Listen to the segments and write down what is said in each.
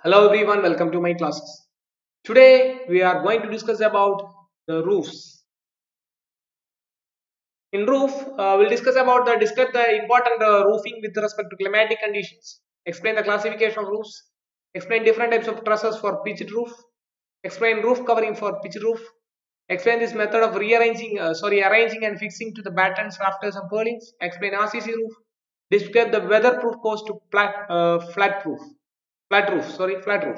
Hello everyone, welcome to my classes. Today we are going to discuss about the roofs. In roof, we'll discuss the important roofing with respect to climatic conditions. Explain the classification of roofs. Explain different types of trusses for pitched roof. Explain roof covering for pitched roof. Explain this method of arranging and fixing to the battens, rafters, and purlins. Explain RCC roof. Describe the weatherproof course to flat roof.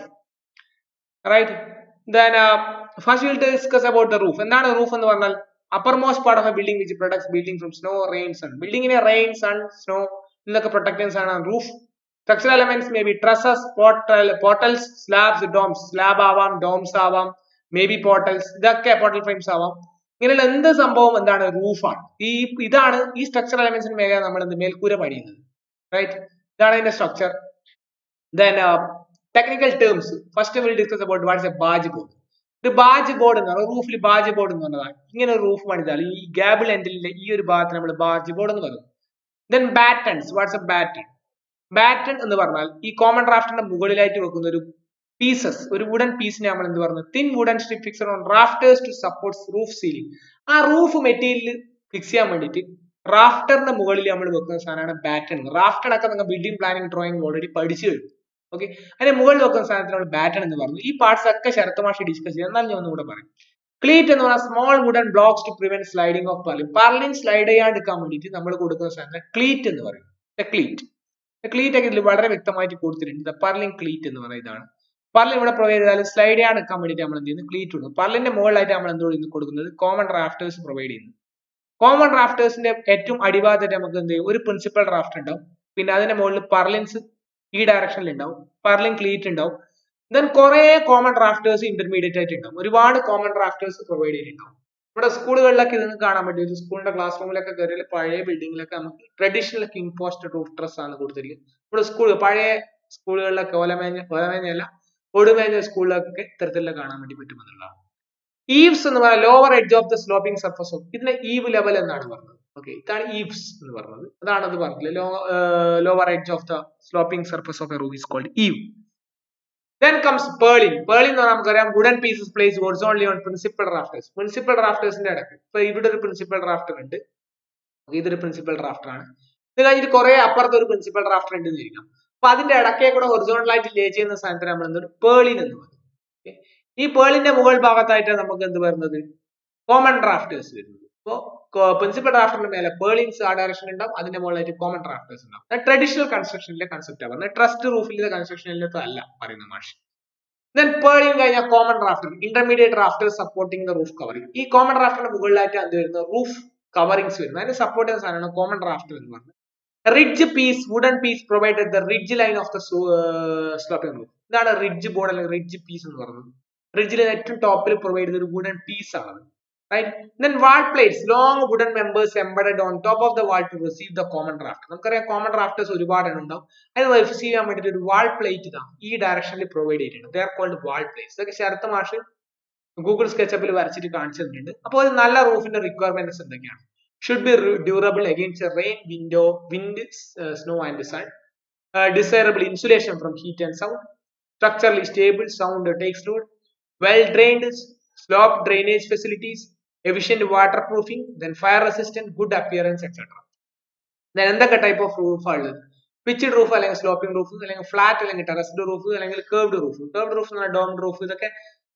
Right. Then first we will discuss about the roof. എന്താണ് roof എന്ന് പറഞ്ഞാൽ uppermost part of a building which protects building from snow, rain, sun. Building in a rain, sun, snow എന്നൊക്കെ protectance ആണ് roof. Structural elements may be trusses, portals, slabs, domes. Slab ആവാം, domes ആവാം, maybe portals. ഇതൊക്കെ portal frames ആവാം. ഇങ്ങനെയുള്ള എന്ത് സംഭവം എന്താണ് റൂഫാണ്. ഇതാണ് ഈ സ്ട്രക്ചറൽ എലമെന്റ്സിന് മേലെ നമ്മൾ മേൽക്കൂര പണിയുന്നത്. റൈറ്റ്. ഇതാണ് അതിന്റെ structure. Then technical terms. First we will discuss about what is a barge board. The barge board എന്ന് പറഞ്ഞാൽ റൂഫിൽ barge board എന്ന് പറഞ്ഞതാണ്. ഇങ്ങനെ ഒരു റൂഫ് പണിതാൽ ഈ ഗാബിൾ എൻഡിലെ ഈ ഒരു ഭാഗത്ത് നമ്മൾ barge board എന്ന് പറയും. Then battens. What's a batten? Batten എന്ന് പറഞ്ഞാൽ ഈ കോമൺ റാഫ്റ്റിന്റെ മുകളിലായിട്ട് വെക്കുന്ന ഒരു പീസസ്, ഒരു വുഡൻ പീസിനെ നമ്മൾ എന്ത് പറയുന്നത് thin wooden strip fixed on rafters to support roof ceiling. ആ റൂഫ് മെറ്റീരിയൽ ഫിക്സ് ചെയ്യാൻ വേണ്ടിയിട്ട് റാഫ്റ്ററിന്റെ മുകളിൽ നമ്മൾ വെക്കുന്ന സാധനമാണ് ബാറ്റൺ. റാഫ്റ്റർ ഒക്കെ നിങ്ങൾ ബിൽഡിംഗ് പ്ലാനിംഗ് ഡ്രോയിങ് ഓൾറെഡി പഠിച്ചു കഴിഞ്ഞു. ഓക്കെ, അതിന്റെ മുകളിൽ വെക്കുന്ന സാധനത്തിനാണ് ബാറ്റൺ എന്ന് പറഞ്ഞു. ഈ പാർട്സ് ഒക്കെ ശരത് മാഷി ഡിസ്കസ് ചെയ്ത് എന്നാൽ ഞാൻ ഒന്നുകൂടെ പറയാം. ക്ലീറ്റ് എന്ന് പറഞ്ഞാൽ small wooden blocks to prevent sliding of purlin. Purlin slide ചെയ്യാണ്ടിരിക്കാൻ വേണ്ടിയിട്ട് നമ്മൾ കൊടുക്കുന്ന സാധനം ക്ലീറ്റ് എന്ന് പറയും. ക്ലീറ്റ് ഒക്കെ ഇതിൽ വളരെ വ്യക്തമായിട്ട് കൊടുത്തിട്ടുണ്ട്. പർലിൻ ക്ലീറ്റ് എന്ന് പറയുന്നത് ഇതാണ്. പർലിൻ ഇവിടെ പ്രൊവൈഡ് ചെയ്താൽ സ്ലൈഡ് ചെയ്യാൻ നിൽക്കാൻ വേണ്ടിയിട്ട് നമ്മൾ എന്ത് ചെയ്യുന്നു, ക്ലീറ്റ് കൊടുക്കും. പർലിന്റെ മുകളിലായിട്ട് നമ്മൾ എന്ത് കൊടുക്കുന്നത് കോമൺ റാഫ്റ്റേഴ്സ് പ്രൊവൈഡ് ചെയ്യുന്നു. കോമൺ റാഫ്റ്റേഴ്സിന്റെ ഏറ്റവും അടിഭാഗത്തായിട്ട് നമുക്ക് എന്ത് ചെയ്യും, ഒരു പ്രിൻസിപ്പൽ റാഫ്റ്റർ ഉണ്ടാവും. പിന്നെ അതിന്റെ മുകളിൽ പർലിൻസ് ഈ ഡയറക്ഷനിൽ ഉണ്ടാവും, പർലിൻ ക്ലീറ്റ് ഉണ്ടാവും. ദെൻ കുറെ കോമൺ റാഫ്റ്റേഴ്സ് ഇന്റർമീഡിയറ്റ് ആയിട്ട് ഉണ്ടാവും. ഒരുപാട് കോമൺ റാഫ്റ്റേഴ്സ് പ്രൊവൈഡ് ചെയ്തിട്ടുണ്ടാവും. നമ്മുടെ സ്കൂളുകളിലൊക്കെ ഇതൊന്നും കാണാൻ പറ്റും. ഒരു സ്കൂളിന്റെ ക്ലാസ് റൂമിലൊക്കെ കയറിയാൽ പഴയ ബിൽഡിങ്ങിലൊക്കെ നമുക്ക് ട്രഡീഷണൽ ഇമ്പോസ്റ്റ് റൂഫ് ട്രസ് ആണ് കൊടുത്തിരിക്കുന്നത്. നമ്മുടെ പഴയ സ്കൂളുകളിലൊക്കെ ഓലമേഞ്ഞല്ല ഒടുമേഞ്ഞ സ്കൂളിലൊക്കെ ഇത്തരത്തിലുള്ള കാണാൻ വേണ്ടി പറ്റുമെന്നുള്ളതാണ്. ഈവ്സ് എന്ന് പറഞ്ഞാൽ lower edge of the sloping surface of, ഇതിനെ ഈവ് ലെവൽ എന്നാണ് പറഞ്ഞത്. ഓക്കെ, ഇതാണ് ഈവ്സ് എന്ന് പറഞ്ഞത്. അതാണത് പറഞ്ഞത് lower edge of the sloping surface of a roof is called eave. Then comes purlin. Purlin എന്ന് പറഞ്ഞാൽ നമുക്കറിയാം wooden pieces placed horizontally on principal rafters. Principal റാഫ്റ്റേഴ്സിന്റെ ഇടയ്ക്ക് ഇപ്പൊ ഇവിടെ ഒരു പ്രിൻസിപ്പൽ റാഫ്റ്റർ ഉണ്ട്, ഇതൊരു പ്രിൻസിപ്പൽ റാഫ്റ്റർ ആണ്. ഇത് കഴിഞ്ഞിട്ട് കുറെ അപ്പുറത്ത് ഒരു പ്രിൻസിപ്പൽ റാഫ്റ്റർ ഉണ്ട് എന്ന് ഇരിക്കാം. അപ്പൊ അതിന്റെ ഇടയ്ക്കേ കൂടെ ഹൊറിസോണ്ടലായിട്ട് ലേ ചെയ്യുന്ന സാധനത്തിന് നമ്മൾ എന്തൊരു പേളിൻ എന്ന് പറയും. ഈ പേളിന്റെ മുകൾ ഭാഗത്തായിട്ടാണ് നമുക്ക് എന്ത് വരുന്നത്, കോമൺ റാഫ്റ്റേഴ്സ് വരുന്നത്. അപ്പോൾ പ്രിൻസിപ്പൽ റാഫ്റ്ററിന്റെ മേലെ പേളിൻസ് ആ ഡയറക്ഷൻ ഉണ്ടാവും, അതിന്റെ മുകളിലായിട്ട് കോമൺ റാഫ്റ്റേഴ്സ് ഉണ്ടാവും. ട്രഡീഷണൽ കൺസ്ട്രക്ഷനിലെ കൺസെപ്റ്റ് ആണ്, ട്രസ്റ്റ് റൂഫിലെ കൺസ്ട്രക്ഷനിലൊക്കെ അല്ല പറയുന്ന മാഷ്. ദെൻ പേളിൻ കഴിഞ്ഞാൽ common rafter, intermediate rafter supporting the roof covering. ഈ കോമൺ റാഫ്റ്ററിന്റെ മുകളിലായിട്ട് അത് വരുന്ന റൂഫ് കവറിംഗ്സ് വരുന്നത്, അതിന് സപ്പോർട്ട് ചെയ്യുന്ന സാധനമാണ് കോമൺ റാഫ്റ്റർ എന്ന് പറയുന്നത്. Ridge piece, wooden piece provided the ridge line of the sloping roof. ഇതാണ് റിഡ്ജ് ബോർഡ് അല്ലെങ്കിൽ റിഡ്ജ് പീസ് എന്ന് പറയുന്നത്. റിഡ്ജിലെ ഏറ്റവും ടോപ്പിൽ പ്രൊവൈഡ് ചെയ്ത ഒരു വുഡൻ പീസ് ആണ്. Right? Then wall plates, long wooden members embedded on top of the wall to receive the common rafter. നമുക്കറിയാം കോമൺ റാഫ്റ്റേഴ്സ് ഒരുപാട് ഉണ്ടാവും. അത് റിസീവ് ചെയ്യാൻ വേണ്ടിയിട്ട് ഒരു വാൾ പ്ലേറ്റ് ഇതാണ് ഈ ഡയറക്ഷനിൽ പ്രൊവൈഡ് ചെയ്തിട്ടുണ്ട്. They are called wall plates. ഇതൊക്കെ ശരത് മാഷ് ഗൂഗിൾ സ്കെച്ചപ്പിൽ വരച്ചിട്ട് കാണിച്ചു തന്നിട്ടുണ്ട്. അപ്പോൾ ഒരു നല്ല റൂഫിന്റെ റിക്വയർമെന്റ്സ് എന്തൊക്കെയാണ്? Should be durable against rain, wind, snow and sun. Desirable insulation from heat and sound. Structurally stable, sound takes load. Well drained, slope drainage facilities, efficient waterproofing, then fire resistant, good appearance, etc. Then എന്തൊക്കെ type of roof ആണ്? Pitched roof അല്ലെങ്കിൽ sloping roof, അല്ലെങ്കിൽ flat അല്ലെങ്കിൽ terraced roof, അല്ലെങ്കിൽ curved roof. Curved roof എന്ന് പറഞ്ഞാൽ doomed roof. ഇതൊക്കെ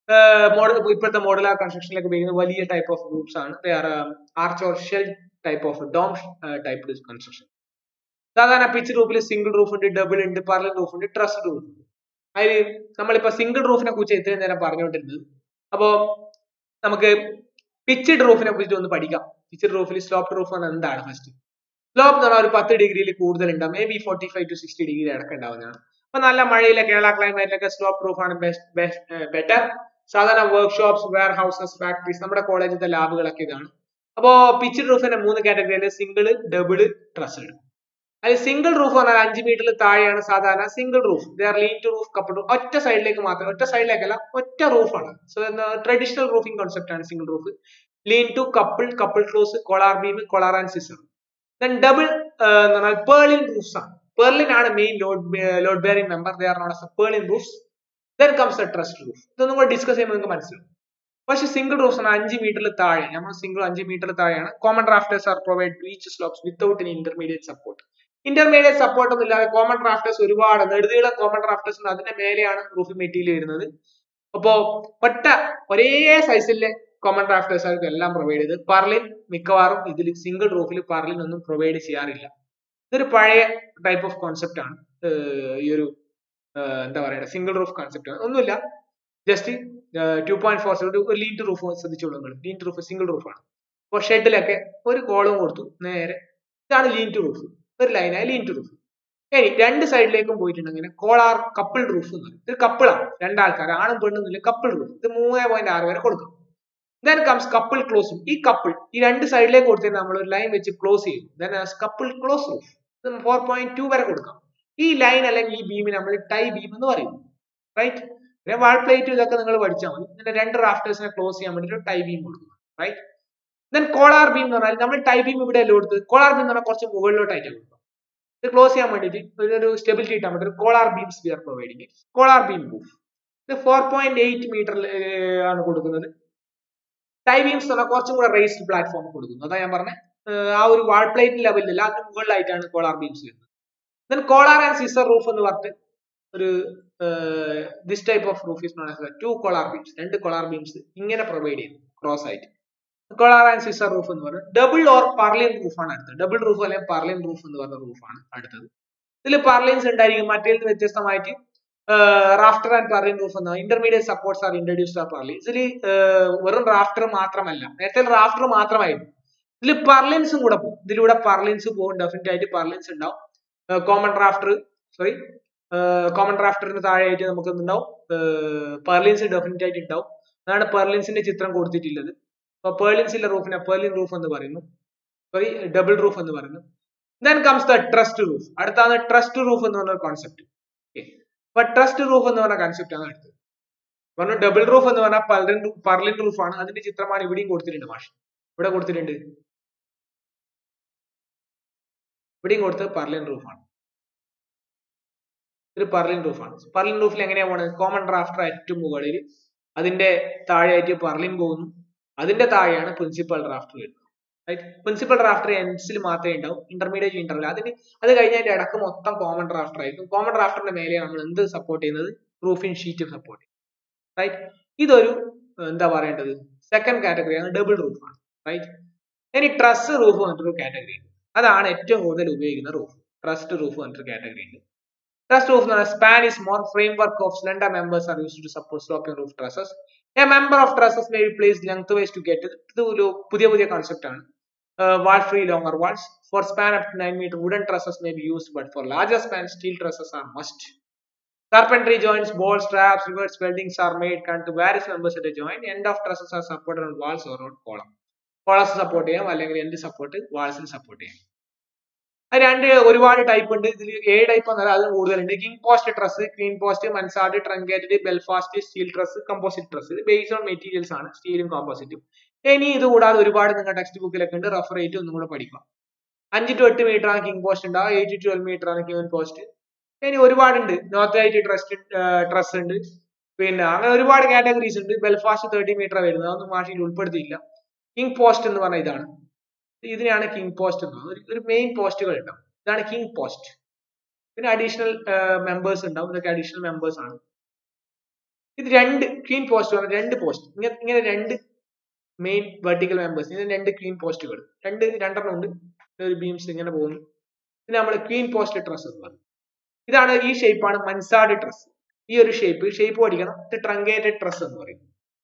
ഇപ്പോഴത്തെ മോഡുലാർ കൺസ്ട്രക്ഷനിലൊക്കെ ഉപയോഗിക്കുന്ന വലിയ ടൈപ്പ് ഓഫ് റൂഫ്സ് ആണ്. Arch or shell type of dome type construction. സാധാരണ പിച്ച് റൂഫിൽ സിംഗിൾ റൂഫ് ഉണ്ട്, ഡബിൾ ഉണ്ട്, പർലിൻ റൂഫ് ഉണ്ട്, ട്രസ്ഡ് റൂഫ് ഉണ്ട്. അതിൽ നമ്മളിപ്പോ സിംഗിൾ റൂഫിനെ കുറിച്ച് ഇത്രയും നേരം പറഞ്ഞുകൊണ്ടിരുന്നത്. അപ്പോ നമുക്ക് പിച്ച്ഡ് റൂഫിനെ കുറിച്ച് ഒന്ന് പഠിക്കാം. പിച്ച്ഡ് റൂഫിൽ സ്ലോപ്ഡ് റൂഫ് എന്താണ്? ഫസ്റ്റ് സ്ലോപ്പ് എന്ന് പറഞ്ഞാൽ ഒരു 10 ഡിഗ്രിയിൽ കൂടുതൽ ഉണ്ടാവും, മേ ബി 45 to 60 ഡിഗ്രി അടക്കം ഉണ്ടാവുന്നതാണ്. അപ്പൊ നല്ല മഴയിലെ കേരള ക്ലൈമറ്റിലൊക്കെ സ്ലോപ്പ് റൂഫ് ആണ് ബെറ്റർ. സാധാരണ വർക്ക്ഷോപ്സ്, വെയർ ഹൗസസ്, ഫാക്ടറീസ്, നമ്മുടെ കോളേജിലെ ലാബുകളൊക്കെ ഇതാണ്. അപ്പോ പിച്ച്ഡ് റൂഫിന്റെ 3 കാറ്റഗറിയിൽ സിംഗിൾ, ഡബിൾ, ട്രസ്ഡ്. അതിൽ സിംഗിൾ റൂഫ് പറഞ്ഞാൽ 5 മീറ്ററിൽ താഴെയാണ് സാധാരണ single roof. Lean to roof couple, ഒറ്റ സൈഡിലേക്ക് മാത്രം, ഒറ്റ സൈഡിലേക്കല്ല, ഒറ്റ റൂഫാണ്. സോ ട്രഡീഷണൽ റൂഫിംഗ് കോൺസെപ്റ്റ് ആണ് single roof. Lean to, couple close, collar beam, collar and scissor. Then double എന്ന് പറഞ്ഞാൽ പേർലിൻ റൂഫ്സ് ആണ്. പേർലിൻ ആണ് main load bearing member. They are not as purlin roofs. Then comes the truss roof. ഇതൊന്നും കൂടെ discuss ചെയ്യുമ്പോൾ നിങ്ങൾക്ക് മനസ്സിലാവും. പക്ഷെ സിംഗിൾ റൂഫ്സ് ആണ് 5 മീറ്ററിൽ താഴെ, നമ്മൾ സിംഗിൾ 5 മീറ്ററിൽ താഴെയാണ്. Common rafters are provide to each slopes without any intermediate support. Intermediate support ഒന്നും ഇല്ലാതെ കോമൺ റാഫ്റ്റേഴ്സ് ഒരുപാട് നെടുനീളം കോമൺ റാഫ്റ്റേഴ്സ് ഉണ്ട്, അതിന്റെ മേലെയാണ് റൂഫ് മെറ്റീരിയൽ വരുന്നത്. അപ്പോ ഒരേ സൈസിലെ കോമൺ റാഫ്റ്റേഴ്സ് ആയിരിക്കും എല്ലാം പ്രൊവൈഡ് ചെയ്ത്. പർലിൻ മിക്കവാറും ഇതിൽ സിംഗിൾ റൂഫിൽ പർലിൻ ഒന്നും പ്രൊവൈഡ് ചെയ്യാറില്ല. ഇതൊരു പഴയ ടൈപ്പ് ഓഫ് കോൺസെപ്റ്റ് ആണ്. ഈ ഒരു എന്താ പറയുക സിംഗിൾ റൂഫ് കോൺസെപ്റ്റ് ആണ്. ഒന്നുമില്ല, ജസ്റ്റ് 2.4 ഒരു ലീൻ ടു റൂഫ് ശ്രദ്ധിച്ചോളൂ നിങ്ങൾ. ലീൻ ടു റൂഫ് സിംഗിൾ റൂഫാണ്. അപ്പോൾ ഷെഡിലൊക്കെ ഒരു കോളം കൊടുത്തു നേരെ, ഇതാണ് ലീൻ ടു റൂഫ്, ഒരു ലൈനായ ലീൻ ടു റൂഫ്. ഇനി രണ്ട് സൈഡിലേക്കും പോയിട്ടുണ്ടെങ്കിൽ കോളാർ കപ്പിൾ റൂഫ് എന്ന് പറയും. ഇത് കപ്പിളാണ്, രണ്ടാൾക്കാർ ആണും പെണ്ണും ഇല്ല, കപ്പിൾ റൂഫ്. ഇത് 3.6 വരെ കൊടുക്കും. ദെൻ കംസ് കപ്പിൾ ക്ലോസും. ഈ കപ്പിൾ ഈ രണ്ട് സൈഡിലേക്ക് കൊടുത്തിട്ട് നമ്മൾ ഒരു ലൈൻ വെച്ച് ക്ലോസ് ചെയ്യും. Then couple close roof. ഇത് 4.2 വരെ കൊടുക്കാം. ഈ ലൈൻ അല്ലെങ്കിൽ ഈ ബീമിന് നമ്മൾ ടൈ ബീം എന്ന് പറയും, റൈറ്റ്. പിന്നെ വാൾ പ്ലേറ്റ് ഇതൊക്കെ നിങ്ങൾ പഠിച്ചാൽ മതി. ഇതിന്റെ രണ്ട് റാഫ്റ്റേഴ്സിനെ ക്ലോസ് ചെയ്യാൻ വേണ്ടിയിട്ട് ടൈ ബീം കൊടുക്കും, റൈറ്റ്. ദെൻ കോളാർ ബീം എന്ന് പറഞ്ഞാൽ നമ്മൾ ടൈ ബീം ഇവിടെ അല്ലേ കൊടുത്തത്, കോളാർ ബീം എന്ന് പറഞ്ഞാൽ കുറച്ച് മുകളിലോട്ടായിട്ട് കൊടുക്കും. ഇത് ക്ലോസ് ചെയ്യാൻ വേണ്ടിയിട്ട് ഒരു സ്റ്റെബിലിറ്റി കിട്ടാൻ വേണ്ടി collar beams we are providing. Collar beam roof ഇത് 4.8 മീറ്ററിൽ ആണ് കൊടുക്കുന്നത്. ടൈ ബീംസ് എന്ന് പറഞ്ഞാൽ കുറച്ചും കൂടെ റേസ്ഡ് പ്ലാറ്റ്ഫോം കൊടുക്കുന്നു. അതാ ഞാൻ പറഞ്ഞത്, ആ ഒരു വാൾ പ്ലേറ്റ് ലെവലിൽ അതിന് മുകളിലായിട്ടാണ് കോളാർ ബീംസ് വരുന്നത്. Then collar and scissor roof എന്ന് പറഞ്ഞിട്ട് ഒരു this type of roof is known as 2 collar beams. രണ്ട് കോളാർ ബീംസ് ഇങ്ങനെ പ്രൊവൈഡ് ചെയ്യുന്നു ക്രോസ് ആയിട്ട്. കോളാർ ആൻഡ് സിസർ റൂഫ് എന്ന് പറഞ്ഞാൽ ഡബിൾ ഓർ പർലിൻ റൂഫാണ് അടുത്തത്. ഡബിൾ റൂഫ് അല്ലെങ്കിൽ പർലിൻ റൂഫ് എന്ന് പറഞ്ഞ റൂഫാണ് അടുത്തത്. ഇതിൽ പർലിൻസ് ഉണ്ടായിരിക്കും, മറ്റേത് വ്യത്യസ്തമായിട്ട് റാഫ്റ്റർ ആൻഡ് പർലിൻ റൂഫ് എന്ന intermediate supports are introduced are purlin. ഇതിൽ വെറും റാഫ്റ്റർ മാത്രമല്ല, നേരത്തെ റാഫ്റ്റർ മാത്രമായിരുന്നു, ഇതിൽ പർലിൻസും കൂടെ പോകും. ഇതിലൂടെ പർലിൻസ് പോകും, ഡെഫിനറ്റ് ആയിട്ട് പർലിൻസ് ഉണ്ടാവും. കോമൺ റാഫ്റ്ററിന് താഴെയായിട്ട് നമുക്ക് ഉണ്ടാവും പർലിൻസ് ഡെഫിനറ്റ് ആയിട്ട് ഉണ്ടാവും. അതാണ് പെർലിൻസിന്റെ ചിത്രം കൊടുത്തിട്ടുള്ളത്. അപ്പൊ പേർലിൻസിന്റെ റൂഫിനെ പെർലിൻ റൂഫ് എന്ന് പറയുന്നു, ഡബിൾ റൂഫ് എന്ന് പറയുന്നു. Then comes the truss roof. അടുത്താണ് ട്രസ്റ്റ് റൂഫ് എന്ന് പറഞ്ഞ കോൺസെപ്റ്റ്. അപ്പൊ ട്രസ്റ്റ് റൂഫ് എന്ന് പറഞ്ഞ കോൺസെപ്റ്റ് ആണ് അടുത്തത്. പറഞ്ഞു ഡബിൾ റൂഫ് എന്ന് പറഞ്ഞാൽ പർലിൻ റൂഫാണ്. അതിന്റെ ചിത്രമാണ് ഇവിടെയും കൊടുത്തിട്ടുണ്ട് മാഷ്. ഇവിടെ കൊടുത്തിട്ടുണ്ട്, ഇവിടെയും കൊടുത്തത് പർലിൻ റൂഫാണ്. ഒരു പർലിൻ റൂഫാണ്. പർലിൻ റൂഫിൽ എങ്ങനെയാ പോകുന്നത്, കോമൺ റാഫ്റ്റർ ഏറ്റവും മുകളിൽ, അതിന്റെ താഴെയായിട്ട് പർലിൻ പോകുന്നു, അതിന്റെ താഴെയാണ് പ്രിൻസിപ്പൽ റാഫ്റ്റർ വരുന്നത്, റൈറ്റ്. പ്രിൻസിപ്പൽ റാഫ്റ്റർ എൻഡ്സിൽ മാത്രമേ ഉണ്ടാവും, ഇന്റർമീഡിയറ്റ് ഇന്റർവൽ. അത് കഴിഞ്ഞാൽ ഇടക്ക് മൊത്തം കോമൺ റാഫ്റ്റർ ആയിരിക്കും. കോമൺ റാഫ്റ്ററിന്റെ മേലെ നമ്മൾ എന്ത് സപ്പോർട്ട് ചെയ്യുന്നത്, റൂഫിൻ ഷീറ്റ് സപ്പോർട്ട് ചെയ്യും, റൈറ്റ്. ഇതൊരു എന്താ പറയേണ്ടത് സെക്കൻഡ് കാറ്റഗറിയാണ്, ഡബിൾ റൂഫാണ്, റൈറ്റ്. ഇനി ട്രസ് റൂഫ് പറഞ്ഞിട്ടൊരു കാറ്റഗറി ഉണ്ട്, അതാണ് ഏറ്റവും കൂടുതൽ ഉപയോഗിക്കുന്ന റൂഫ്. ട്രസ്റ്റ് റൂഫ് പറഞ്ഞിട്ടൊരു കാറ്റഗറി ഉണ്ട്. Truss roof span is more framework of slender members are used to support sloping roof trusses. A member of trusses may be placed lengthwise to get ഇത് ഒരു പുതിയ concept ആണ്. Wall free longer walls. For span up to 9 meter, wooden trusses may be used, but for larger span, steel trusses are must. Carpentry joints, bolts, straps, rivets, weldings are made to various members at a joint. End of trusses are supported on walls or on column. Columns support ചെയ്യാം, അല്ലെങ്കിൽ end support walls support ചെയ്യാം. രണ്ട് ഒരുപാട് type ഉണ്ട്. ഇതിൽ 7 type വന്നാൽ അതും കൂടുതലുണ്ട്. King post truss, queen post, mansard, truncated, Belfast, steel truss, composite truss. ഇത് ബേസ്ഡ് ഓൺ മെറ്റീരിയൽസ് ആണ്, സ്റ്റീലും കോമ്പോസിറ്റും. ഇനി ഇത് കൂടാതെ ഒരുപാട് നിങ്ങൾ ടെക്സ്റ്റ് ബുക്കിലൊക്കെ ഉണ്ട്, റഫർ റേറ്റ് ഒന്നും കൂടെ പഠിക്കാം. 5 to 8 മീറ്റർ ആണ് കിങ് പോസ്റ്റ് ഉണ്ടാവുക, 8 to 12 മീറ്റർ ആണ് ക്വീൻ പോസ്റ്റ്. ഇനി ഒരുപാടുണ്ട്, നോർത്ത് ആയിട്ട് ട്രസ് ഉണ്ട്, പിന്നെ അങ്ങനെ ഒരുപാട് കാറ്റഗറീസ് ഉണ്ട്. ബെൽഫാസ്റ്റ് 30 മീറ്റർ വരുന്നത്, അതൊന്നും മാഷിയിൽ ഉൾപ്പെടുത്തിയില്ല. കിങ് പോസ്റ്റ് എന്ന് പറഞ്ഞാൽ ഇതാണ്, ഇതിനാണ് കിങ് പോസ്റ്റ് എന്ന് പറയുന്നത്. ഒരു മെയിൻ പോസ്റ്റുകൾ ഉണ്ടാവും, ഇതാണ് കിങ് പോസ്റ്റ്. പിന്നെ അഡീഷണൽ മെമ്പേഴ്സ് ഉണ്ടാവും, ഇതൊക്കെ അഡീഷണൽ മെമ്പേഴ്സ് ആണ്. ഇത് രണ്ട് ക്വീൻ പോസ്റ്റ് പറഞ്ഞാൽ 2 പോസ്റ്റ്, ഇങ്ങനെ 2 മെയിൻ വെർട്ടിക്കൽ മെമ്പേഴ്സ്, ഇതിന് 2 ക്വീൻ പോസ്റ്റുകൾ, രണ്ടെണ്ണം ഉണ്ട്. ഒരു ബീംസ് ഇങ്ങനെ പോകുന്നു. ഇത് നമ്മൾ ക്വീൻ പോസ്റ്റ് ട്രസ് എന്ന് പറയും. ഇതാണ്, ഈ ഷേപ്പാണ് മൻസാർഡ് ട്രസ്. ഈ ഒരു ഷേപ്പ് പഠിക്കണം. ഇത് ട്രങ്കേറ്റഡ് ട്രസ് എന്ന് പറയും.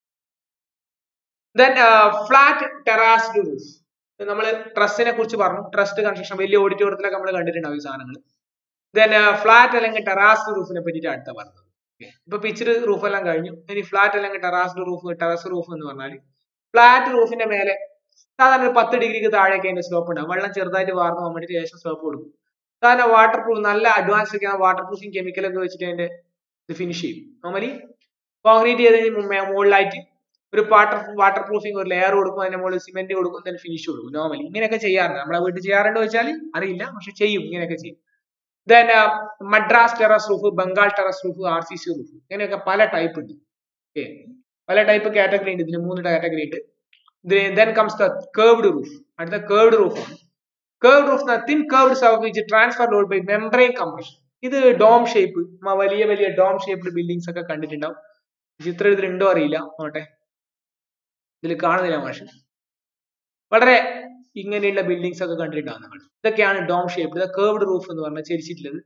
Then flat terraced roof. നമ്മൾ ട്രസ്സിനെ കുറിച്ച് പറഞ്ഞു, ട്രസ്റ്റ് കൺസ്ട്രക്ഷൻ വലിയ ഓഡിറ്റോറിയത്തിലൊക്കെ നമ്മൾ കണ്ടിട്ടുണ്ടാവും ഈ സാധനങ്ങൾ. ദെൻ ഫ്ലാറ്റ് അല്ലെങ്കിൽ ടെറാസ്ഡ് റൂഫിനെ പറ്റിയിട്ട് അടുത്ത പറഞ്ഞത്. ഇപ്പൊ പിച്ച്ഡ് റൂഫ് എല്ലാം കഴിഞ്ഞു. ഇനി ഫ്ലാറ്റ് അല്ലെങ്കിൽ ടെറസ് റൂഫ് എന്ന് പറഞ്ഞാൽ ഫ്ലാറ്റ് റൂഫിന്റെ മേലെ സാധാരണ ഒരു 10 ഡിഗ്രിക്ക് താഴേക്ക് അതിന്റെ സ്ലോപ്പ് ഉണ്ടാവും. വെള്ളം ചെറുതായിട്ട് വാർന്നു പോകാൻ വേണ്ടിയിട്ട് ശേഷം സ്ലോപ്പ് കൊടുക്കും. സാധാരണ വാട്ടർ പ്രൂഫ്, നല്ല അഡ്വാൻസ് ഒക്കെയാണ് വാട്ടർ പ്രൂഫിങ് കെമിക്കലൊക്കെ വെച്ചിട്ട് അതിന്റെ ഇത് ഫിനിഷ് ചെയ്യും. നോർമലി കോൺക്രീറ്റ് ചെയ്തതിന് മുകളിലായിട്ട് ഒരു വാട്ടർ പ്രൂഫിങ് ഒരു ലെയർ കൊടുക്കും, അതിന്റെ മുകളിൽ സിമെന്റ് കൊടുക്കും, then ഫിനിഷ് കൊടുക്കും. നോർമലി ഇങ്ങനെയൊക്കെ ചെയ്യാറുണ്ട്. നമ്മളെ വീട്ടിൽ ചെയ്യാറുണ്ടോ ചോദിച്ചാൽ അറിയില്ല, പക്ഷെ ചെയ്യും, ഇങ്ങനെയൊക്കെ ചെയ്യും. Then Madras terrace roof, Bengal terrace roof, RCC roof. ഇങ്ങനെയൊക്കെ പല ടൈപ്പ് ഉണ്ട്. Okay, പല ടൈപ്പ് കാറ്റഗറി ഉണ്ട്. ഇതിന് 3 കാറ്റഗറി ഉണ്ട്. Then comes the curved roof. അടുത്ത curved roof ആണ്. Curved roof na thin curved surface which transfer load by membrane compression. ഇത് ഡോം ഷേപ്പ്, വലിയ വലിയ ഡോം ഷേപ്ഡ് ബിൽഡിങ്സ് ഒക്കെ കണ്ടിട്ടുണ്ടാവും. ചിത്രം ഇതിലുണ്ടോ അറിയില്ല, നോട്ടെ ഇതിൽ കാണുന്നില്ല മാഷ്. വളരെ ഇങ്ങനെയുള്ള ബിൽഡിങ്സ് ഒക്കെ കണ്ടിട്ടുണ്ടാവും നമ്മൾ. ഇതൊക്കെയാണ് ഡോം ഷേപ്പ്. കേർവ്ഡ് റൂഫ് എന്ന് പറഞ്ഞാൽ ചരിച്ചിട്ടുള്ളത്.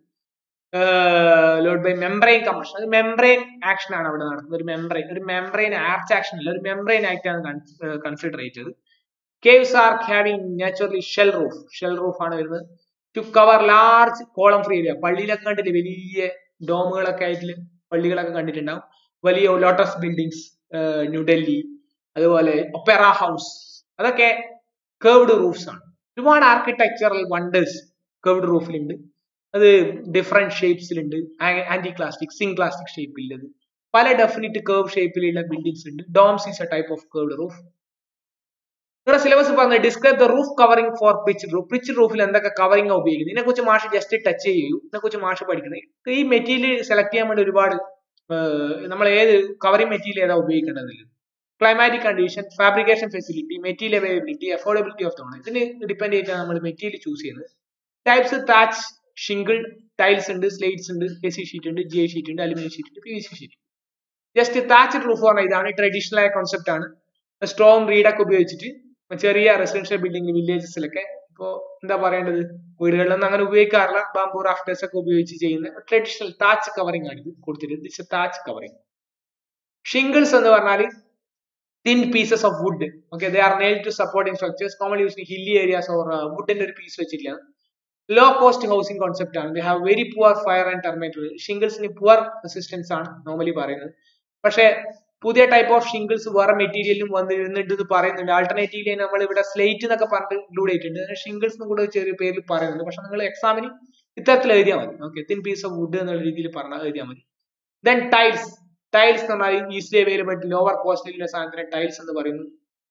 Load by membrane compression. അത് മെംബ്രെയിൻ ആക്ഷൻ ആണ് അവിടെ നടക്കുന്നത്. ഒരു മെംബ്രെയിൻ ആർച്ച് ആക്ഷൻ അല്ല, ഒരു മെംബ്രെയിൻ ആക്ട് ആണ് കൺസിഡർ ചെയ്തത്. Caves are having naturally shell roof. Shell roof ആണ് വരുന്നത്. To cover large column free area. പള്ളിയിലൊക്കെ കണ്ടിട്ട് വലിയ ഡോമുകളൊക്കെ ആയിട്ട് പള്ളികളൊക്കെ കണ്ടിട്ടുണ്ടാവും. വലിയ ലോട്ടസ് ബിൽഡിങ്സ്, ന്യൂഡൽഹി, അതുപോലെ ഒപ്പേറ ഹൗസ്, അതൊക്കെ കേർവ്ഡ് റൂഫ്സ് ആണ്. ഒരുപാട് ആർക്കിടെക്ചറൽ വണ്ടേഴ്സ് കേർവ്ഡ് റൂഫിലുണ്ട്. അത് ഡിഫറെന്റ് ഷേപ്സിലുണ്ട്. ആന്റി ക്ലാസ്റ്റിക്, സിംഗ്ലാസ്റ്റിക് ഷേപ്പിലുള്ളത്, പല ഡെഫിനിറ്റ് കേർവ് ഷേപ്പിലുള്ള ബിൽഡിങ്സ് ഉണ്ട്. Domes is a type of curved roof. നിങ്ങളുടെ സിലബസ് പറഞ്ഞത് describe the roof covering for pitch roof. Pitch റൂഫിൽ എന്തൊക്കെ കവറിംഗ് ഉപയോഗിക്കുന്നത്, ഇതിനെ കുറിച്ച് മാഷ് ജസ്റ്റ് ടച്ച് ചെയ്യൂ. ഇതിനെ കുറിച്ച് മാഷ് പഠിക്കുന്നത്. ഈ മെറ്റീരിയൽ സെലക്ട് ചെയ്യാൻ വേണ്ടി ഒരുപാട് നമ്മൾ ഏത് കവറിംഗ് മെറ്റീരിയൽ ഏതാ ഉപയോഗിക്കേണ്ടതില്ല. Climatic condition, fabrication facility, material availability, affordability of the owner, ഇതിന് ഡിപ്പെൻഡ് ചെയ്തിട്ടാണ് നമ്മൾ മെറ്റീരിയൽ ചൂസ് ചെയ്യുന്നത്. ടൈപ്സ് താച്ച്, ഷിംഗിൾ, ടൈൽസ് ഉണ്ട്, സ്ലേറ്റ്സ് ഉണ്ട്, AC ഷീറ്റ് ഉണ്ട്, GI ഷീറ്റ് ഉണ്ട്, അലുമിനിയം ഷീറ്റ് ഉണ്ട്, PVC sheet. Just thatch roof പറഞ്ഞാൽ ഇതാണ് ട്രഡീഷണൽ ആയ കോൺസെപ്റ്റ് ആണ്. സ്ട്രോങ് റീഡൊക്കെ ഉപയോഗിച്ചിട്ട് ചെറിയ റെസിഡൻഷ്യൽ ബിൽഡിംഗ് വില്ലേജസിലൊക്കെ ഇപ്പോ എന്താ പറയേണ്ടത്, വീടുകളിലൊന്നും അങ്ങനെ ഉപയോഗിക്കാറില്ല, ബാംബൂ റാഫ്റ്റേഴ്സ് ഒക്കെ ഉപയോഗിച്ച് ചെയ്യുന്ന ട്രഡീഷണൽ താച്ച് കവറിംഗ് ആണ് ഇത് കൊടുത്തിട്ട്. Thich covering. ഷിംഗിൾസ് എന്ന് പറഞ്ഞാൽ thin pieces of wood. Okay, they are nailed to supporting structures, commonly used in hilly areas or wooden ഒരു പീസ് വെച്ചിട്ടില്ല. ലോ കോസ്റ്റ് ഹൗസിംഗ് കോൺസെപ്റ്റ് ആണ്. They have very poor fire and termite. ഷിംഗിൾസിന് poor resistance ആണ് normally പറയുന്നത്. പക്ഷേ പുതിയ type of shingles വേറെ മെറ്റീരിയലും വന്നിരുന്നുണ്ട് പറയുന്നുണ്ട്. ആൾട്ടർനേറ്റീവ്ലി നമ്മൾ ഇവിടെ സ്ലേറ്റ് എന്നൊക്കെ പറഞ്ഞിട്ട് ഇൻക്ലൂഡ് ചെയ്തിട്ടുണ്ട്. ഷിംഗിൾസ് എന്ന് കൂടെ ചെറിയ പേരിൽ പറയുന്നുണ്ട്. പക്ഷെ നിങ്ങൾ എക്സാമിന് ഇത്തരത്തിൽ എഴുതിയാൽ മതി. Okay, thin piece of wood എന്നുള്ള രീതിയിൽ പറഞ്ഞാൽ എഴുതിയാൽ മതി. Then tiles. ടൈൽസ് എന്ന് പറഞ്ഞാൽ ഈസിലി അവൈലബിൾ ലോവർ കോസ്റ്റിലുള്ള സാധനത്തിന് ടൈൽസ് എന്ന് പറയുന്നു.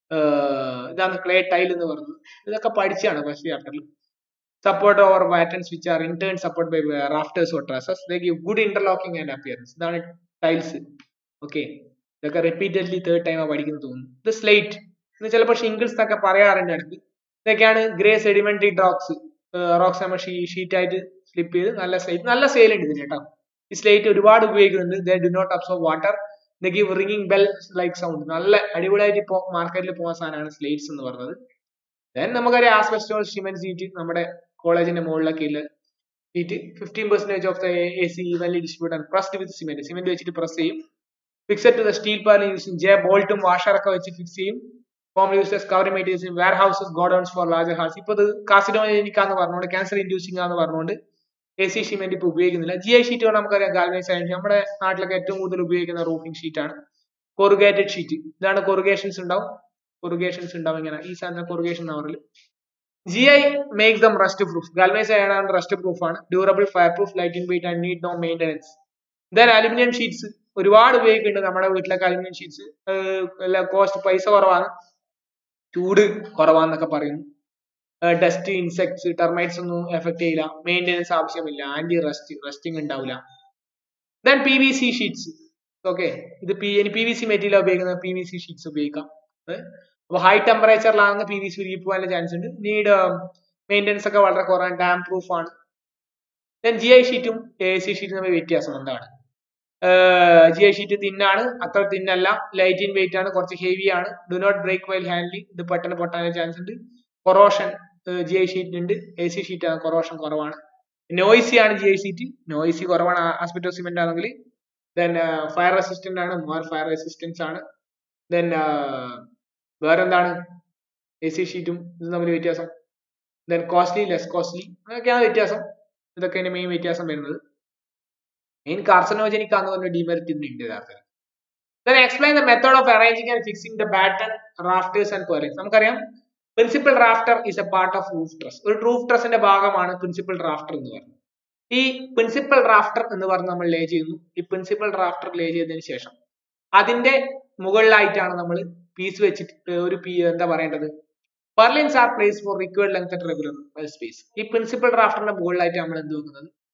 ഇതാണ് ക്ലേ ടൈൽ എന്ന് പറയുന്നത്. ഇതൊക്കെ പഠിച്ചാണ് ഫസ്റ്റ് ചാപ്റ്ററിൽ. Support over patterns which are in turn support by rafters or trusses. They give good interlocking and appearance. ഇതാണ് ടൈൽസ്. ഓക്കെ, ഇതൊക്കെ റിപ്പീറ്റഡ്ലി തേർഡ് ടൈം പഠിക്കുന്നു തോന്നുന്നു. ഇത് സ്ലേറ്റ് ഇത് ചിലപ്പോൾ ഷിംഗിൾസ് എന്നൊക്കെ പറയാറുണ്ട് അടുത്ത്. ഇതൊക്കെയാണ് ഗ്രേ സെഡിമെന്ററി റോക്സ് നമ്മൾ ഷീറ്റ് ആയിട്ട് സ്ലിപ്പ് ചെയ്ത് നല്ല സ്ലേറ്റ്, നല്ല സെയിൽ ഉണ്ട് ഇതിന് കേട്ടോ. ഈ സ്ലേറ്റ് ഒരുപാട് ഉപയോഗിക്കുന്നുണ്ട്. They do not absorb water, they give ringing bell like sound. നല്ല അടിപൊളിയായിട്ട് ഇപ്പോൾ മാർക്കറ്റിൽ പോകുന്ന സാധനമാണ് സ്ലേറ്റ്സ് എന്ന് പറഞ്ഞത്. ദെൻ നമുക്കറിയാം ആസ്ബസ്റ്റോസ് സിമെന്റ് ഷീറ്റ് നമ്മുടെ കോളേജിന്റെ മുകളിലൊക്കെ ഉള്ള sheet. 15% of the AC evenly distribute and pressed with cement. Cement വെച്ചിട്ട് പ്രസ് ചെയ്യും. Fixed to the steel panel using ബോൾട്ടും വാഷറൊക്കെ വെച്ച് ഫിക്സ് ചെയ്യും. Form uses covering materials in warehouses, godowns for larger halls. ഇപ്പോൾ ഇത് കാർസിനോജനിക്കാന്ന് പറഞ്ഞുകൊണ്ട്, ക്യാൻസർ ഇൻഡ്യൂസിംഗ് ആന്ന് പറഞ്ഞുകൊണ്ട് AC സിമെന്റ് ഇപ്പോൾ ഉപയോഗിക്കുന്നില്ല. GI ഷീറ്റ് നമുക്കറിയാം ഗാൽവനൈസ് ആയിട്ട് നമ്മുടെ നാട്ടിലൊക്കെ ഏറ്റവും കൂടുതൽ ഉപയോഗിക്കുന്ന റൂഫിംഗ് ഷീറ്റ് ആണ്. Corrugated sheet. ഇതാണ് കൊറുഗേഷൻസ് ഉണ്ടാവും ഇങ്ങനെ ഈ സാധനം കൊറുഗേഷൻ എന്ന് പറഞ്ഞാൽ. GI makes them rustproof. Galvanise ആണ് റസ്റ്റ് പ്രൂഫ് ആണ്. Durable, fireproof, light in weight and need no maintenance. Then aluminium sheets ഒരുപാട് ഉപയോഗിക്കുന്നുണ്ട് നമ്മുടെ വീട്ടിലൊക്കെ. അലുമിനിയം ഷീറ്റ്സ് കോസ്റ്റ് പൈസ കുറവാണ്, ചൂട് കുറവാന്നൊക്കെ പറയുന്നു. ഡസ്റ്റ്, ഇൻസെക്ട്സ്, ടെർമൈറ്റ്സ് ഒന്നും എഫക്ട് ചെയ്യില്ല, മെയിൻ്റെനൻസ് ആവശ്യമില്ല, ആന്റി റസ്റ്റിംഗ് ഉണ്ടാവില്ല. Then PVC sheets. ഓക്കെ, ഇത് PVC മെറ്റീരിയൽ ഉപയോഗിക്കുന്ന PVC ഷീറ്റ്സ് ഉപയോഗിക്കാം. അപ്പോൾ ഹൈ ടെമ്പറേച്ചറിലാണെങ്കിൽ PVC ഉരുകി പോകാനുള്ള ചാൻസ് ഉണ്ട്. നീഡ് മെയിൻ്റെനൻസ് ഒക്കെ വളരെ കുറവാണ്, ഡാം പ്രൂഫ് ആണ്. ദെൻ GI ഷീറ്റും AC ഷീറ്റും തമ്മിൽ വ്യത്യാസം എന്താണ്? GI ഷീറ്റ് തിന്നാണ്, അത്ര തിന്നല്ല, ലൈറ്റ് ഇൻ വെയിറ്റ് ആണ്, കുറച്ച് ഹെവി ആണ്, do not break while handling. ഇത് പെട്ടെന്ന് പൊട്ടാനുള്ള ചാൻസ് ഉണ്ട്. കൊറോഷൻ GI ഷീറ്റ് ഉണ്ട്, AC ഷീറ്റ് ആണ് കൊറോഷൻ കുറവാണ്. നോയ്സി ആണ് GI ഷീറ്റ്, നോയ്സി കുറവാണ് ആസ്ബസ്റ്റോസ് സിമെന്റ് ആണെങ്കിൽ. ദെൻ ഫയർ റെസിസ്റ്റന്റ് ആണ്, മോർ ഫയർ റെസിസ്റ്റൻസ് ആണ്. ദെൻ വേറെന്താണ് AC ഷീറ്റും ഇത് തമ്മിൽ വ്യത്യാസം? ദെൻ കോസ്റ്റ്ലി, ലെസ് കോസ്റ്റ്ലി, അതൊക്കെയാണ് വ്യത്യാസം. ഇതൊക്കെ മെയിൻ വ്യത്യാസം വരുന്നത്. മെയിൻ കാർസിനോജനിക് ആണെന്ന് പറഞ്ഞ ഡിമെറിറ്റ് ഉണ്ട് യഥാർത്ഥത്തിൽ. Then explain the method of arranging and fixing the batten, rafters and purlins. നമുക്കറിയാം principal rafter is a part of roof truss. ഒരു റൂഫ് ട്രസിന്റെ ഭാഗമാണ് പ്രിൻസിപ്പൽ റാഫ്റ്റർ എന്ന് പറയുന്നത്. ഈ പ്രിൻസിപ്പൽ റാഫ്റ്റർ എന്ന് പറഞ്ഞ് നമ്മൾ ലേ ചെയ്യുന്നു. ഈ പ്രിൻസിപ്പൽ റാഫ്റ്റർ ലേ ചെയ്തതിന് ശേഷം അതിന്റെ മുകളിലായിട്ടാണ് നമ്മൾ പീസ് വെച്ചിട്ട് ഒരു എന്താ പറയേണ്ടത്, purlins are place for required length and regular space. ഈ പ്രിൻസിപ്പൽ റാഫ്റ്ററിന്റെ മുകളിലായിട്ട് നമ്മൾ എന്ത് വെക്കുന്നത്,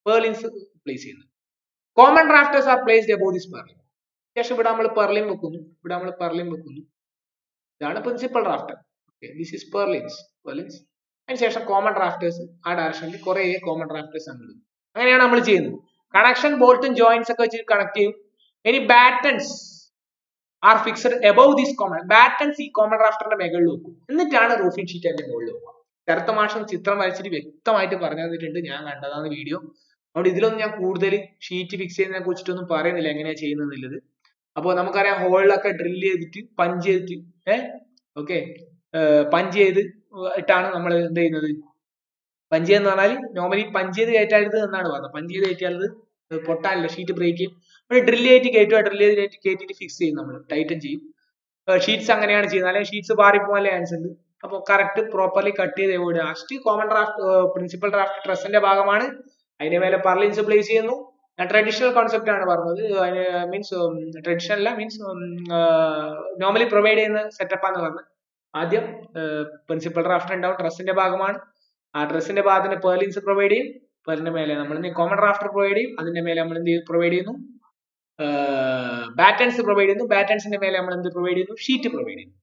പേർലിൻസ് പ്ലേസ് ചെയ്യുന്നത്. Common rafters are placed above this purlin. ശേഷം ഇവിടെ നമ്മൾ പെർലിൻ വെക്കുന്നു, ഇവിടെ നമ്മൾ പെർലിൻ വെക്കുന്നു. ഇതാണ് principal rafter. Okay, this is purlins. അതിനുശേഷം കോമൺ റാഫ്റ്റേഴ്സ് ആ ഡയറക്ഷനിൽ കുറെ കോമൺ റാഫ്റ്റേഴ്സ് ആണ് ഇടുന്നത്. അങ്ങനെയാണ് നമ്മൾ ചെയ്യുന്നത്. കണക്ഷൻ ബോൾട്ടും ജോയിന്റ്സ് ഒക്കെ വെച്ച് കണക്ട് ചെയ്യും. ഇനി battens are fixed above this common. Battens ഈ കോമൺ റാഫ്റ്ററിന്റെ മുകളിൽ വെക്കും. എന്നിട്ടാണ് റൂഫിംഗ് ഷീറ്റ് അതിന്റെ മുകളിൽ വെക്കുക. ശരത് മാഷൻ ചിത്രം വരച്ചിട്ട് വ്യക്തമായിട്ട് പറഞ്ഞു തന്നിട്ടുണ്ട്. ഞാൻ കണ്ടതാണ് വീഡിയോ. അതുകൊണ്ട് ഇതിലൊന്നും ഞാൻ കൂടുതൽ ഷീറ്റ് ഫിക്സ് ചെയ്യുന്നതിനെ കുറിച്ചിട്ടൊന്നും പറയുന്നില്ല എങ്ങനെയാ ചെയ്യുന്നത്. അപ്പോൾ നമുക്കറിയാം ഹോളിലൊക്കെ ഡ്രില്ല് ചെയ്തിട്ട് പഞ്ച് ചെയ്തിട്ട് ഓക്കെ പഞ്ച് ചെയ്ത് ഇട്ടാണ് നമ്മൾ എന്ത് ചെയ്യുന്നത്. പഞ്ച് എന്ന് പറഞ്ഞാൽ നോർമലി പഞ്ച് ചെയ്ത് കയറ്റരുത് എന്നാണ് പറഞ്ഞത്. പഞ്ച് ചെയ്ത് കയറ്റിയാൽ പൊട്ടാനില്ല, ഷീറ്റ് ബ്രേക്ക് ചെയ്യും. ഒരു ഡ്രില്ല് ചെയ്തിട്ട് കയറ്റുക, ഡ്രില്ല് ചെയ്ത് കയറ്റിട്ട് ഫിക്സ് ചെയ്യും, നമ്മൾ ടൈറ്റൻ ചെയ്യും. ഷീറ്റ്സ് അങ്ങനെയാണ് ചെയ്യുന്നത്, അല്ലെങ്കിൽ ഷീറ്റ്സ് മാറിപ്പോകാൻ ചാൻസ് ഉണ്ട്. അപ്പോൾ കറക്റ്റ് പ്രോപ്പർലി കട്ട് ചെയ്ത് എവിടെ last common rafter principal rafter ട്രസ്സിന്റെ ഭാഗമാണ്. അതിന്റെ മേലെ പർലിൻസ് പ്ലേസ് ചെയ്യുന്നു. ട്രഡീഷണൽ കോൺസെപ്റ്റ് ആണ് പറഞ്ഞത്. മീൻസ് ട്രഡീഷണൽ അല്ല, മീൻസ് നോർമലി പ്രൊവൈഡ് ചെയ്യുന്ന സെറ്റപ്പാന്ന് പറഞ്ഞത്. ആദ്യം പ്രിൻസിപ്പൽ ഡ്രാഫ്റ്റ് ഉണ്ടാവും, ട്രസ്സിന്റെ ഭാഗമാണ്. ആ ഡ്രസ്സിന്റെ ഭാഗത്തിന് പേർലിൻസ് പ്രൊവൈഡ് ചെയ്യും. പേരിന്റെ മേലെ നമ്മൾ കോമൺ ഡ്രാഫ്റ്റർ പ്രൊവൈഡ് ചെയ്യും. അതിന്റെ മേലെ നമ്മൾ എന്ത് പ്രൊവൈഡ് ചെയ്യുന്നു, ബാറ്റൺസ് പ്രൊവൈഡ് ചെയ്യുന്നു. ബാറ്റൺസിന്റെ മേലെ നമ്മൾ എന്ത് പ്രൊവൈഡ് ചെയ്യുന്നു, ഷീറ്റ് പ്രൊവൈഡ് ചെയ്യുന്നു.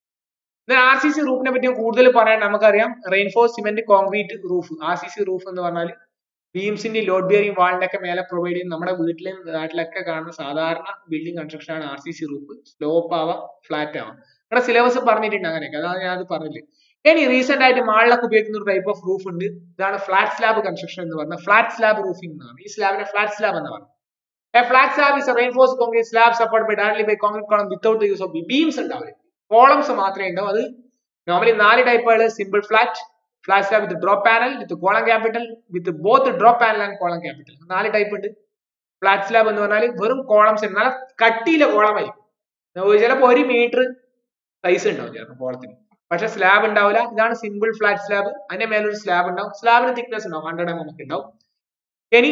RCC റൂഫിനെ പറ്റി കൂടുതൽ പറയാൻ നമുക്കറിയാം. Reinforced cement concrete roof. RCC roof എന്ന് പറഞ്ഞാൽ ബീംസിന്റെ ലോഡ് ബിയറിംഗ് വാളിന്റെ ഒക്കെ മേലെ പ്രൊവൈഡ് ചെയ്യും. നമ്മുടെ വീട്ടിലും നാട്ടിലൊക്കെ കാണുന്ന സാധാരണ ബിൽഡിംഗ് കൺസ്ട്രക്ഷൻ ആണ് RCC റൂഫ്. സ്ലോപ്പ് ആവാം, ഫ്ലാറ്റ് ആവാം. ഇവിടെ സിലബസ് പറഞ്ഞിട്ടുണ്ട് അങ്ങനെയൊക്കെ, അതാണ് ഞാൻ അത് പറഞ്ഞില്ല. ഇനി റീസെന്റ് ആയിട്ട് മാളിലൊക്കെ ഉപയോഗിക്കുന്ന ഒരു ടൈപ്പ് ഓഫ് റൂഫ് ഉണ്ട്. ഇതാണ് ഫ്ലാറ്റ് സ്ലാബ് കൺസ്ട്രക്ഷൻ എന്ന് പറഞ്ഞാൽ ഫ്ലാറ്റ് സ്ലാബ് റൂഫിംഗ് എന്നാണ്. ഈ സ്ലാബിനെ ഫ്ലാറ്റ് സ്ലാബ് എന്ന് പറഞ്ഞത്. A flat slab is a reinforced concrete slab supported directly by concrete column without the use of beams ഉണ്ടാവില്ല, കോളംസ് മാത്രമേ ഉണ്ടാവും. അത് നോർമലി 4 ടൈപ്പുകൾ. Simple flat, flat slab with drop panel, with column capital, with both drop panel and column capital. 4 type ഉണ്ട്. Flat slab എന്ന് പറഞ്ഞാൽ വെറും columns, എന്നാൽ കട്ടിയിലെ കോളമായിരിക്കും. ചിലപ്പോൾ 1 മീറ്റർ സൈസ് ഉണ്ടാവും ചിലപ്പോൾ കോളത്തിന്, പക്ഷെ സ്ലാബ് ഉണ്ടാവില്ല. ഇതാണ് സിമ്പിൾ ഫ്ലാറ്റ് സ്ലാബ്. അതിന്റെ മേലെ ഒരു സ്ലാബ് ഉണ്ടാവും. സ്ലാബിന് തിക്നെസ് ഉണ്ടാവും, 100 mm ഒക്കെ ഉണ്ടാവും. ഇനി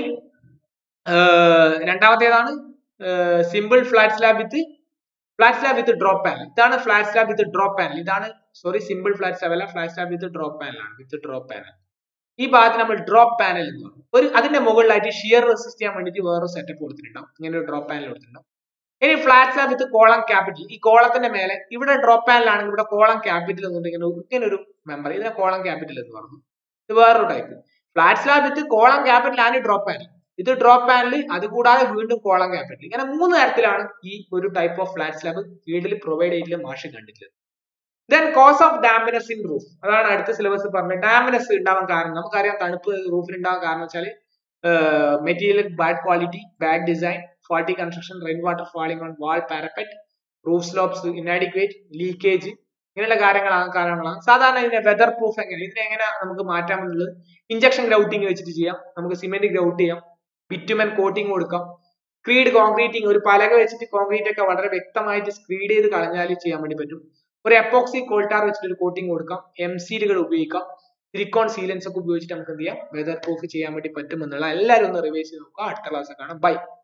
രണ്ടാമത്തേതാണ് simple flat slab with drop panel. ഇതാണ് flat slab with drop panel. ഇതാണ് സിമ്പിൾ ഫ്ലാറ്റ് സ്ലാബ് അല്ല, flat slab with drop panel ആണ്. വിത്ത് ഡ്രോപ്പ് പാനൽ ഈ ഭാഗത്ത് നമ്മൾ ഡ്രോപ്പ് പാനൽ എന്ന് പറയും. അതിന്റെ മുകളിലായിട്ട് ഷിയർ റെസിസ്റ്റ് ചെയ്യാൻ വേണ്ടിയിട്ട് വേറെ സെറ്റപ്പ് കൊടുത്തിട്ടുണ്ടാവും. ഇങ്ങനെ ഒരു ഡ്രോപ്പ് പാനൽ കൊടുത്തിട്ടുണ്ടാവും. ഇനി flat slab with column capital. ഈ കോളത്തിന്റെ മേലെ ഇവിടെ ഡ്രോപ്പ് പാനൽ ആണെങ്കിൽ ഇവിടെ കോളം ക്യാപിറ്റൽ എന്നുണ്ടെങ്കിൽ ഇങ്ങനെ ഒരു മെമ്പർ, ഇതിനെ കോളം ക്യാപിറ്റൽ എന്ന് പറഞ്ഞു. ഇത് വേറൊരു type. Flat slab with column capital ആണ് ഡ്രോപ്പ് പാനൽ. ഇത് ഡ്രോപ്പ് പാനൽ, അതുകൂടാതെ വീണ്ടും കോളം ക്യാപിറ്റൽ. ഇങ്ങനെ 3 തരത്തിലാണ് ഈ ഒരു ടൈപ്പ് ഓഫ് ഫ്ലാറ്റ് സ്ലാബ് ഫീൽഡിൽ പ്രൊവൈഡ് ചെയ്തിട്ടുള്ള മാഷ് കണ്ടിട്ടുള്ളത്. Then cause of dampness in roof. അതാണ് അടുത്ത സിലബസ് പറഞ്ഞത്. ഡാമിനെസ് ഉണ്ടാവാൻ കാരണം നമുക്കറിയാം. തണുപ്പ് റൂഫിൽ ഉണ്ടാവാൻ കാരണം വെച്ചാൽ material bad quality, bad design, faulty construction, rainwater falling on wall parapet, roof slopes inadequate, leakage, ഇങ്ങനെയുള്ള കാരണങ്ങളാണ്. സാധാരണ ഇതിനെ വെതർ പ്രൂഫ് ഇതിനെങ്ങനെ നമുക്ക് മാറ്റാമെന്നുള്ളത് ഇഞ്ചക്ഷൻ ഗ്രൗട്ടിങ് വെച്ചിട്ട് ചെയ്യാം. നമുക്ക് സിമെന്റ് ഗ്രൗട്ട് ചെയ്യാം, ബിറ്റുമൻ കോട്ടിങ് കൊടുക്കാം, സ്ക്രീഡ് കോൺക്രീറ്റിംഗ്, ഒരു പലക വെച്ചിട്ട് കോൺക്രീറ്റ് ഒക്കെ വളരെ വ്യക്തമായിട്ട് സ്ക്രീഡ് ചെയ്ത് കളഞ്ഞാൽ ചെയ്യാൻ വേണ്ടി പറ്റും. ഒരു എപ്പോക്സി കോൾട്ടാർ വെച്ചിട്ട് ഒരു കോട്ടിങ് കൊടുക്കാം, എംസീലുകൾ ഉപയോഗിക്കാം, സിലിക്കോൺ സീലൻസ് ഒക്കെ ഉപയോഗിച്ചിട്ട് നമുക്ക് എന്ത് ചെയ്യാം, വെതർ പ്രൂഫ് ചെയ്യാൻ വേണ്ടി പറ്റും എന്നുള്ള എല്ലാവരും ഒന്ന് റിവൈസ് ചെയ്ത് നോക്കുക. അടുത്ത ക്ലാസ് കാണാം. ബൈ.